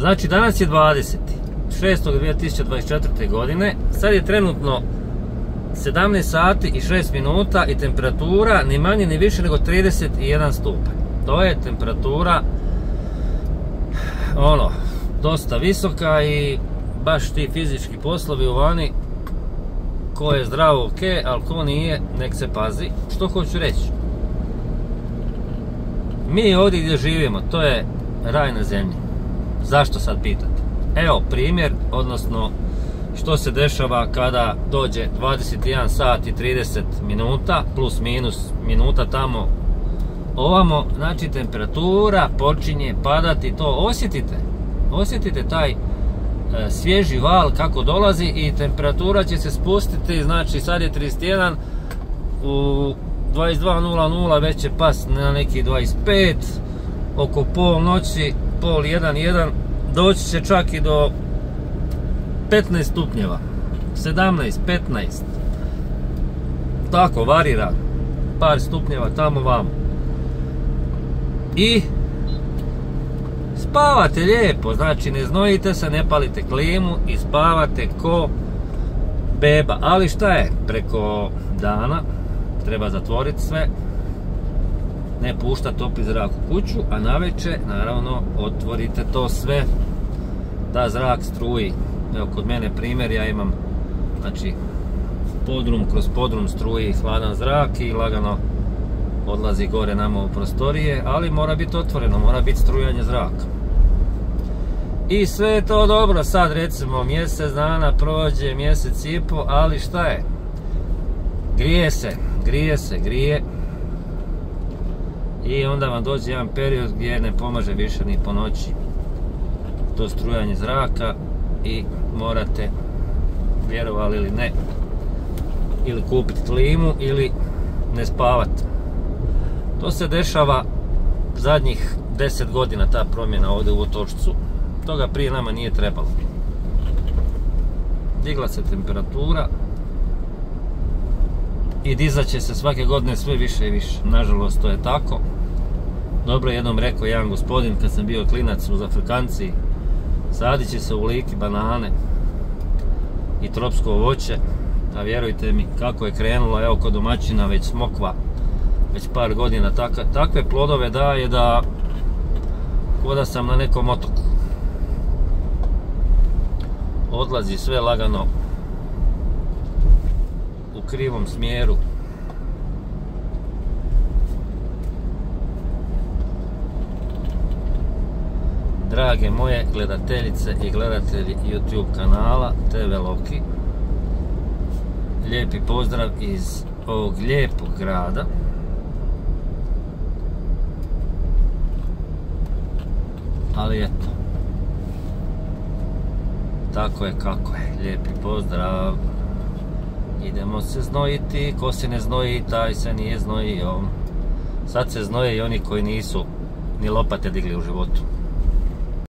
Znači danas je 20.6.2024. godine, sad je trenutno 17 sati i 6 minuta i temperatura ni manje ni više nego 31 stupanj. To je temperatura dosta visoka i baš ti fizički poslovi u vani, ko je zdravo ok, ali ko nije nek se pazi. Što hoću reći? Mi ovdje gdje živimo, to je raj na zemlji. Zašto sad pitate? Evo primjer, odnosno što se dešava kada dođe 21 sat i 30 minuta, plus minus minuta tamo ovamo, znači temperatura počinje padati, to osjetite taj svježi val kako dolazi i temperatura će se spustiti, znači sad je 31, u 22.00 već će past na neki 25, oko polnoći, pol 1, doći će čak i do 15 stupnjeva, 17, 15, tako varira, par stupnjeva tamo vamo. I spavate lijepo, znači ne znojite se, ne palite klimu i spavate ko beba. Ali šta je, preko dana treba zatvoriti sve, ne puštati topli zrak u kuću, a navečer naravno otvorite to sve da zrak struji. Evo kod mene primjer, ja imam znači kroz podrum struji hladan zrak i lagano odlazi gore nama u prostorije, ali mora biti otvoreno, mora biti strujanje zraka. I sve je to dobro, sad recimo mjesec dana prođe, mjesec i po, ali šta je? Grije. I onda vam dođe jedan period gdje ne pomaže više ni po noći to strujanje zraka i morate, vjerovali ili ne, ili kupiti klimu ili ne spavati. To se dešava zadnjih 10 godina, ta promjena ovdje u Otočcu. Toga prije nama nije trebalo. Digla se temperatura i dizat će se svake godine sve više i više. Nažalost, to je tako. Dobro je jednom rekao jedan gospodin kad sam bio klinac u Zafrkanciji, sadit će se u Liki banane i tropsko voće, a vjerujte mi kako je krenulo, evo kod domaćina već smokva već par godina takve plodove daje da koda sam na nekom otoku. Odlazi sve lagano u krivom smjeru. Drage moje gledateljice i gledatelji YouTube kanala TV Loki, lijepi pozdrav iz ovog lijepog grada. Ali eto, tako je kako je, lijepi pozdrav. Idemo se znojiti, ko se ne znoji, taj se nije znojio. Sad se znoje i oni koji nisu ni lopate digli u životu.